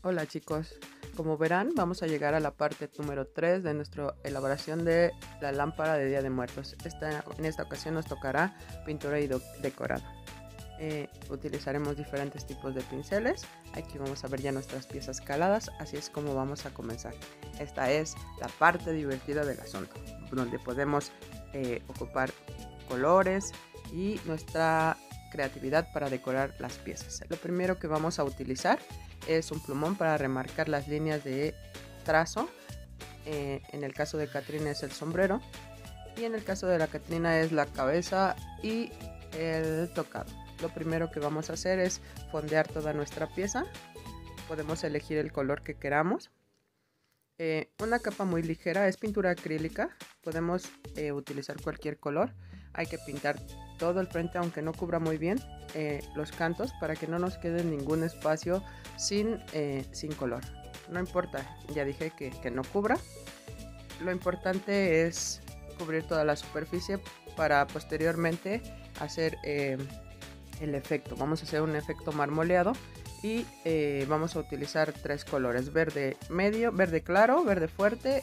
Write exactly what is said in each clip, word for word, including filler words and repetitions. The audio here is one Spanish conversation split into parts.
Hola chicos, como verán vamos a llegar a la parte número tres de nuestra elaboración de la lámpara de Día de Muertos. Esta, en esta ocasión nos tocará pintura y decorado. Eh, utilizaremos diferentes tipos de pinceles. Aquí vamos a ver ya nuestras piezas caladas, así es como vamos a comenzar. Esta es la parte divertida del asunto, donde podemos eh, ocupar colores y nuestra creatividad para decorar las piezas. Lo primero que vamos a utilizar es un plumón para remarcar las líneas de trazo. Eh, en el caso de Catrina es el sombrero y en el caso de la Catrina es la cabeza y el tocado. Lo primero que vamos a hacer es fondear toda nuestra pieza. Podemos elegir el color que queramos. Eh, una capa muy ligera es pintura acrílica. Podemos eh, utilizar cualquier color. Hay que pintar todo el frente, aunque no cubra muy bien eh, los cantos, para que no nos quede ningún espacio sin, eh, sin color. No importa, ya dije que, que no cubra. Lo importante es cubrir toda la superficie para posteriormente hacer eh, el efecto. Vamos a hacer un efecto marmoleado y eh, vamos a utilizar tres colores: verde medio, verde claro, verde fuerte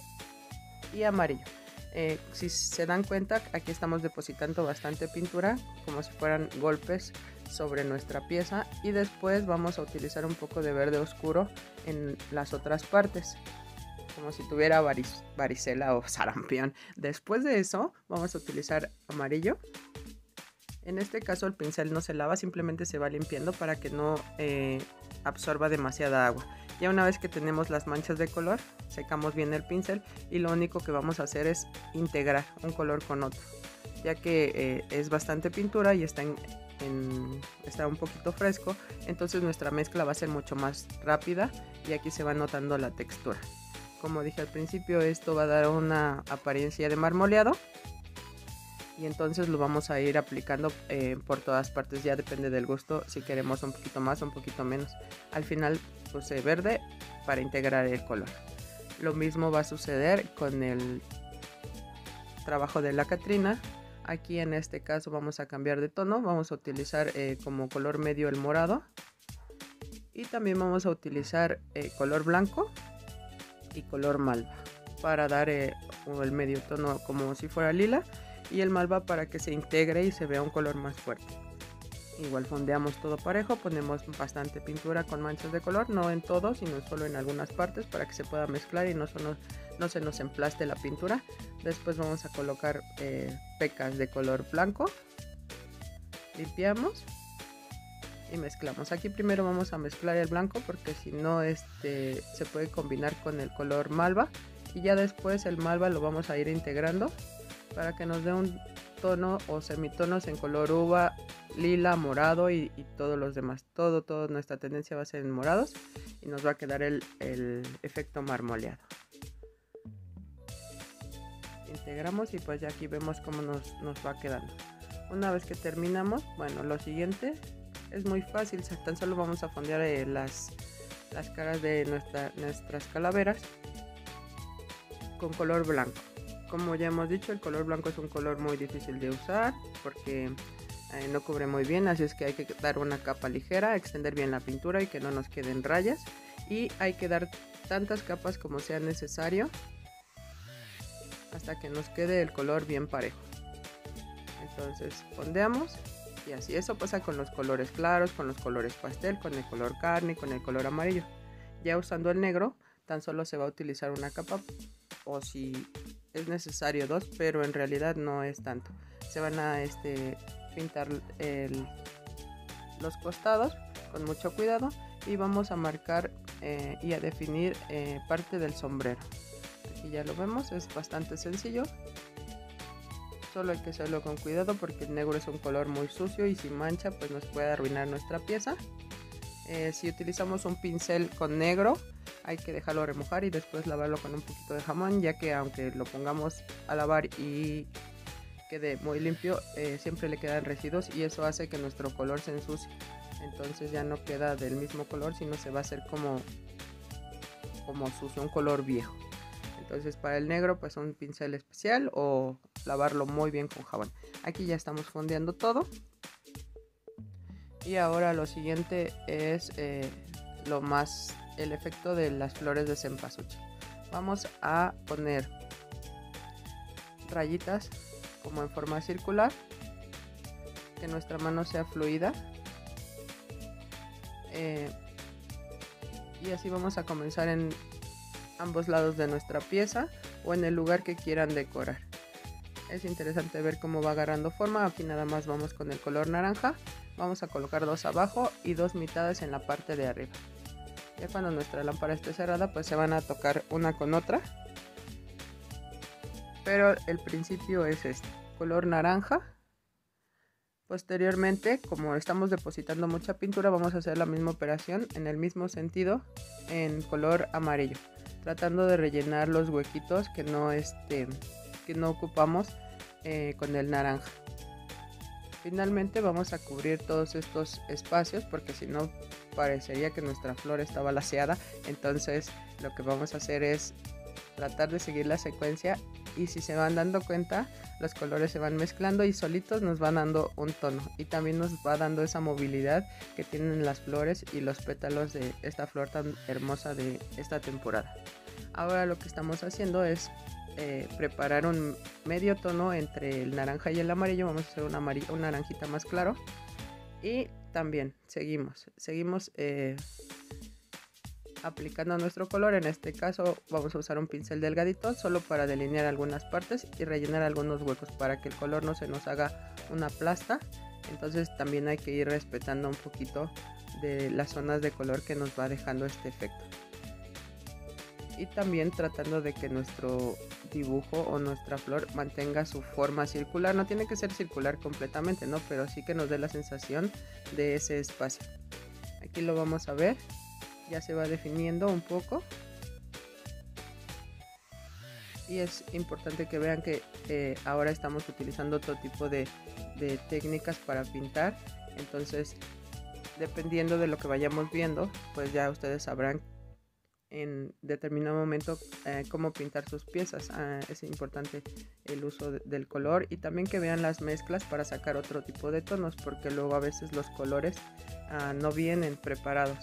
y amarillo. Eh, si se dan cuenta, aquí estamos depositando bastante pintura como si fueran golpes sobre nuestra pieza, y después vamos a utilizar un poco de verde oscuro en las otras partes, como si tuviera varic varicela o sarampión. Después de eso vamos a utilizar amarillo. En este caso el pincel no se lava, simplemente se va limpiando para que no eh, absorba demasiada agua. Ya una vez que tenemos las manchas de color, secamos bien el pincel y lo único que vamos a hacer es integrar un color con otro, ya que eh, es bastante pintura y está, en, en, está un poquito fresco, entonces nuestra mezcla va a ser mucho más rápida y aquí se va notando la textura. Como dije al principio, esto va a dar una apariencia de marmoleado. Y entonces lo vamos a ir aplicando eh, por todas partes, ya depende del gusto, si queremos un poquito más o un poquito menos. Al final puse verde para integrar el color. Lo mismo va a suceder con el trabajo de la Catrina. Aquí en este caso vamos a cambiar de tono, vamos a utilizar eh, como color medio el morado. Y también vamos a utilizar eh, color blanco y color malva para dar eh, el medio tono como si fuera lila, y el malva para que se integre y se vea un color más fuerte. Igual fondeamos todo parejo, ponemos bastante pintura con manchas de color, no en todo, sino solo en algunas partes, para que se pueda mezclar y no, solo, no se nos emplaste la pintura. Después vamos a colocar eh, pecas de color blanco, limpiamos y mezclamos. Aquí primero vamos a mezclar el blanco porque si no este, se puede combinar con el color malva, y ya después el malva lo vamos a ir integrando para que nos dé un tono o semitonos en color uva, lila, morado y, y todos los demás. Todo, todo nuestra tendencia va a ser en morados y nos va a quedar el, el efecto marmoleado. Integramos y pues ya aquí vemos cómo nos, nos va quedando. Una vez que terminamos, bueno, lo siguiente es muy fácil, tan solo vamos a fondear eh, las, las caras de nuestra, nuestras calaveras con color blanco. Como ya hemos dicho, el color blanco es un color muy difícil de usar porque eh, no cubre muy bien, así es que hay que dar una capa ligera, extender bien la pintura y que no nos queden rayas, y hay que dar tantas capas como sea necesario hasta que nos quede el color bien parejo. Entonces fondeamos y así. Eso pasa con los colores claros, con los colores pastel, con el color carne, con el color amarillo. Ya usando el negro, tan solo se va a utilizar una capa, o si es necesario dos, pero en realidad no es tanto. Se van a este, pintar el, los costados con mucho cuidado y vamos a marcar eh, y a definir eh, parte del sombrero. Aquí ya lo vemos, es bastante sencillo. Solo hay que hacerlo con cuidado porque el negro es un color muy sucio y si mancha pues nos puede arruinar nuestra pieza. Eh, si utilizamos un pincel con negro, hay que dejarlo remojar y después lavarlo con un poquito de jamón, ya que aunque lo pongamos a lavar y quede muy limpio, eh, siempre le quedan residuos y eso hace que nuestro color se ensucie. Entonces ya no queda del mismo color, sino se va a hacer como, como sucio, un color viejo. Entonces para el negro pues un pincel especial o lavarlo muy bien con jabón. Aquí ya estamos fondeando todo. Y ahora lo siguiente es eh, lo más el efecto de las flores de cempasúchil. Vamos a poner rayitas como en forma circular, que nuestra mano sea fluida, eh, y así vamos a comenzar en ambos lados de nuestra pieza o en el lugar que quieran decorar. Es interesante ver cómo va agarrando forma. Aquí nada más vamos con el color naranja. Vamos a colocar dos abajo y dos mitades en la parte de arriba. Ya cuando nuestra lámpara esté cerrada, pues se van a tocar una con otra, pero el principio es este, color naranja. Posteriormente, como estamos depositando mucha pintura, vamos a hacer la misma operación en el mismo sentido en color amarillo, tratando de rellenar los huequitos que no, este, que no ocupamos eh, con el naranja. Finalmente vamos a cubrir todos estos espacios, porque si no parecería que nuestra flor está balaseada. Entonces lo que vamos a hacer es tratar de seguir la secuencia, y si se van dando cuenta, los colores se van mezclando y solitos nos van dando un tono, y también nos va dando esa movilidad que tienen las flores y los pétalos de esta flor tan hermosa de esta temporada. Ahora lo que estamos haciendo es eh, preparar un medio tono entre el naranja y el amarillo. Vamos a hacer un, amarillo, un naranjita más claro, y también seguimos, seguimos eh, aplicando nuestro color. En este caso vamos a usar un pincel delgadito solo para delinear algunas partes y rellenar algunos huecos para que el color no se nos haga una plasta. Entonces también hay que ir respetando un poquito de las zonas de color que nos va dejando este efecto, y también tratando de que nuestro dibujo o nuestra flor mantenga su forma circular. No tiene que ser circular completamente, ¿no? Pero sí que nos dé la sensación de ese espacio. Aquí lo vamos a ver, ya se va definiendo un poco, y es importante que vean que eh, ahora estamos utilizando otro tipo de, de técnicas para pintar. Entonces, dependiendo de lo que vayamos viendo, pues ya ustedes sabrán en determinado momento eh, cómo pintar sus piezas. Ah, es importante el uso de, del color, y también que vean las mezclas para sacar otro tipo de tonos, porque luego a veces los colores ah, no vienen preparados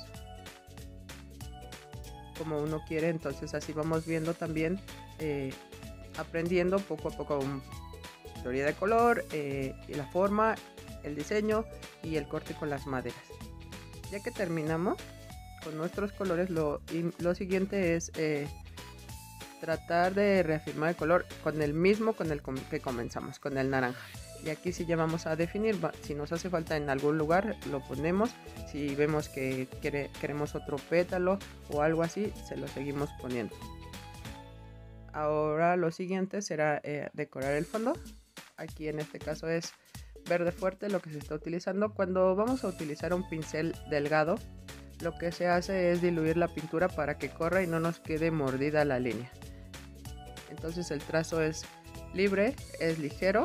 como uno quiere. Entonces así vamos viendo también, eh, aprendiendo poco a poco un, teoría de color, eh, y la forma, el diseño y el corte con las maderas. Ya que terminamos con nuestros colores, lo, lo siguiente es eh, tratar de reafirmar el color con el mismo con el que comenzamos, con el naranja. Y aquí sí ya vamos a definir, si nos hace falta en algún lugar lo ponemos, si vemos que quiere, queremos otro pétalo o algo así, se lo seguimos poniendo. Ahora lo siguiente será eh, decorar el fondo. Aquí en este caso es verde fuerte lo que se está utilizando. Cuando vamos a utilizar un pincel delgado, lo que se hace es diluir la pintura para que corra y no nos quede mordida la línea. Entonces el trazo es libre, es ligero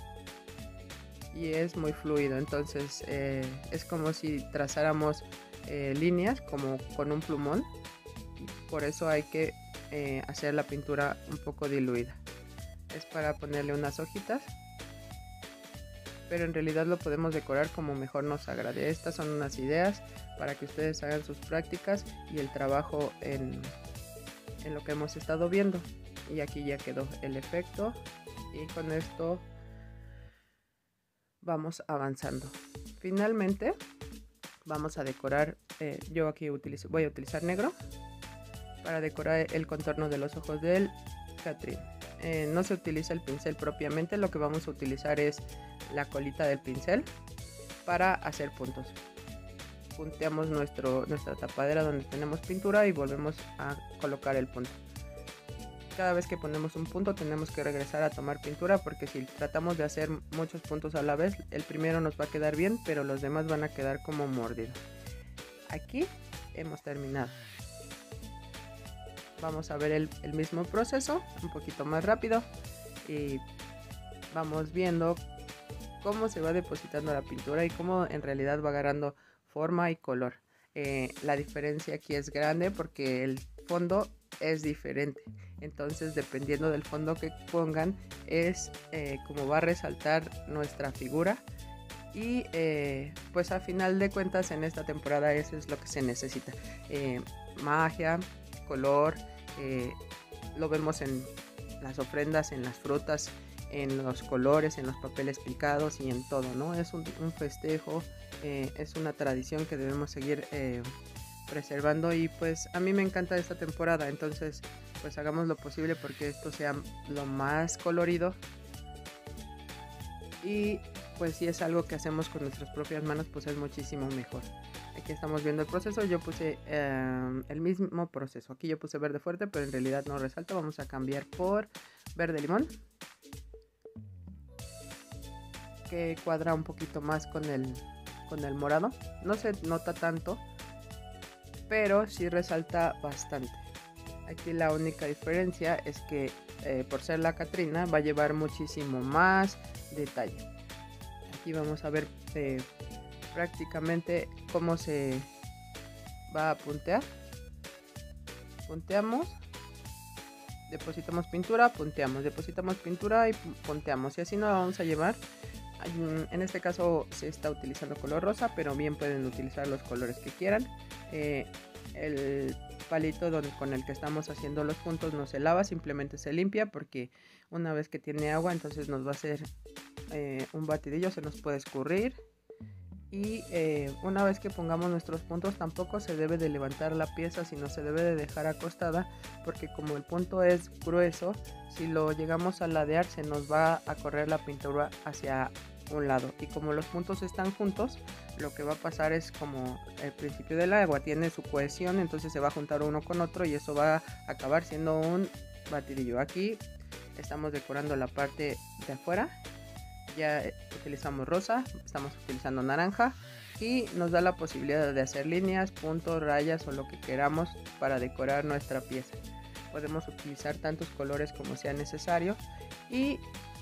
y es muy fluido. Entonces eh, es como si trazáramos eh, líneas como con un plumón. Por eso hay que eh, hacer la pintura un poco diluida. Es para ponerle unas hojitas, pero en realidad lo podemos decorar como mejor nos agrade. Estas son unas ideas para que ustedes hagan sus prácticas y el trabajo en, en lo que hemos estado viendo. Y aquí ya quedó el efecto, y con esto vamos avanzando. Finalmente vamos a decorar, eh, yo aquí utilizo, voy a utilizar negro para decorar el contorno de los ojos del Catrín. Eh, no se utiliza el pincel propiamente, lo que vamos a utilizar es la colita del pincel para hacer puntos. Punteamos nuestro, nuestra tapadera donde tenemos pintura y volvemos a colocar el punto. Cada vez que ponemos un punto tenemos que regresar a tomar pintura, porque si tratamos de hacer muchos puntos a la vez, el primero nos va a quedar bien, pero los demás van a quedar como mordidos. Aquí hemos terminado. Vamos a ver el, el mismo proceso, un poquito más rápido, y vamos viendo cómo se va depositando la pintura y cómo en realidad va agarrando forma y color. Eh, la diferencia aquí es grande porque el fondo es diferente. Entonces, dependiendo del fondo que pongan, es eh, como va a resaltar nuestra figura Y eh, pues a final de cuentas en esta temporada eso es lo que se necesita. Eh, magia, color, eh, lo vemos en las ofrendas, en las frutas, en los colores, en los papeles picados y en todo, ¿no? Es un, un festejo, eh, es una tradición que debemos seguir eh, preservando y pues a mí me encanta esta temporada, entonces pues hagamos lo posible porque esto sea lo más colorido y pues si es algo que hacemos con nuestras propias manos pues es muchísimo mejor. Aquí estamos viendo el proceso, yo puse eh, el mismo proceso, aquí yo puse verde fuerte pero en realidad no resalta, vamos a cambiar por verde limón, que cuadra un poquito más con el, con el morado, no se nota tanto, pero sí resalta bastante. Aquí la única diferencia es que eh, por ser la Catrina va a llevar muchísimo más detalle. Aquí vamos a ver eh, prácticamente cómo se va a puntear. Punteamos, depositamos pintura, punteamos, depositamos pintura y punteamos, y así nos vamos a llevar. En este caso se está utilizando color rosa, pero bien pueden utilizar los colores que quieran. Eh, el palito donde, con el que estamos haciendo los puntos no se lava, simplemente se limpia porque una vez que tiene agua entonces nos va a hacer eh, un batidillo, se nos puede escurrir. Y eh, una vez que pongamos nuestros puntos tampoco se debe de levantar la pieza, sino se debe de dejar acostada, porque como el punto es grueso, si lo llegamos a ladear se nos va a correr la pintura hacia un lado, y como los puntos están juntos lo que va a pasar es como el principio del agua tiene su cohesión, entonces se va a juntar uno con otro y eso va a acabar siendo un batidillo. Aquí estamos decorando la parte de afuera, ya utilizamos rosa, estamos utilizando naranja y nos da la posibilidad de hacer líneas, puntos, rayas o lo que queramos para decorar nuestra pieza. Podemos utilizar tantos colores como sea necesario y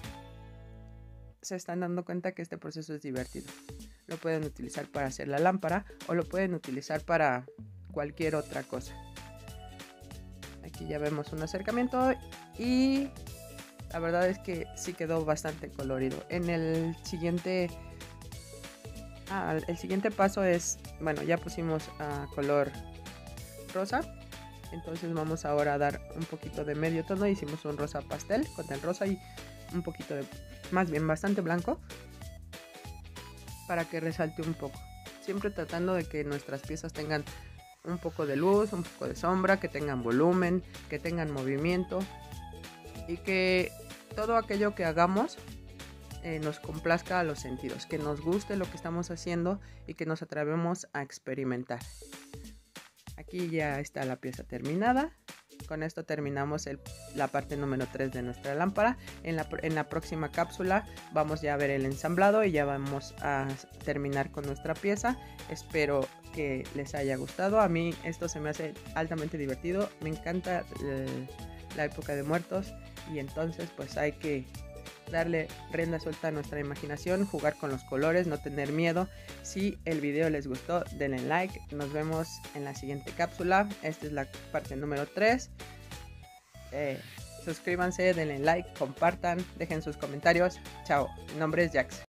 se están dando cuenta que este proceso es divertido. Lo pueden utilizar para hacer la lámpara o lo pueden utilizar para cualquier otra cosa. Aquí ya vemos un acercamiento y la verdad es que sí quedó bastante colorido. En el siguiente ah, el siguiente paso es, bueno, ya pusimos uh, color rosa, entonces vamos ahora a dar un poquito de medio tono. Hicimos un rosa pastel con el rosa y un poquito de, más bien bastante blanco, para que resalte un poco, siempre tratando de que nuestras piezas tengan un poco de luz, un poco de sombra, que tengan volumen, que tengan movimiento y que todo aquello que hagamos eh, nos complazca a los sentidos, que nos guste lo que estamos haciendo y que nos atrevemos a experimentar. Aquí ya está la pieza terminada. Con esto terminamos el, la parte número tres de nuestra lámpara. En la, en la próxima cápsula vamos ya a ver el ensamblado y ya vamos a terminar con nuestra pieza. Espero que les haya gustado. A mí esto se me hace altamente divertido. Me encanta eh, la época de muertos y entonces pues hay que darle rienda suelta a nuestra imaginación, jugar con los colores, no tener miedo. Si el video les gustó, denle like. Nos vemos en la siguiente cápsula. Esta es la parte número tres. Eh, suscríbanse, denle like, compartan, dejen sus comentarios. Chao, mi nombre es Jax.